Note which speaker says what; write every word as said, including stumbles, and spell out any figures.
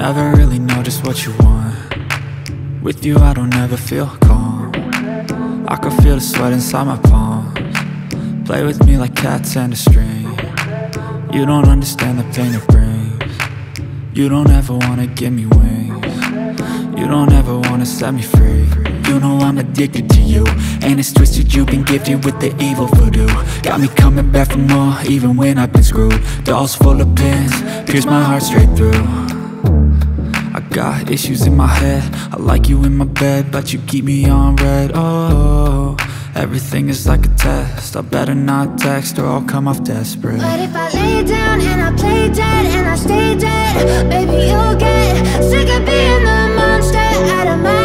Speaker 1: never really know just what you want. With you I don't ever feel calm. I can feel the sweat inside my palms. Play with me like cats and a string. You don't understand the pain it brings. You don't ever wanna give me wings. You don't ever wanna set me free. You know I'm addicted to you, and it's twisted, you've been gifted with the evil voodoo. Got me coming back for more, even when I've been screwed. Dolls full of pins, pierce my heart straight through. I got issues in my head, I like you in my bed, but you keep me on red. Oh, everything is like a test, I better not text or I'll come off desperate.
Speaker 2: But if I lay down and I play dead and I stay dead, baby you'll get sick of being the monster out of my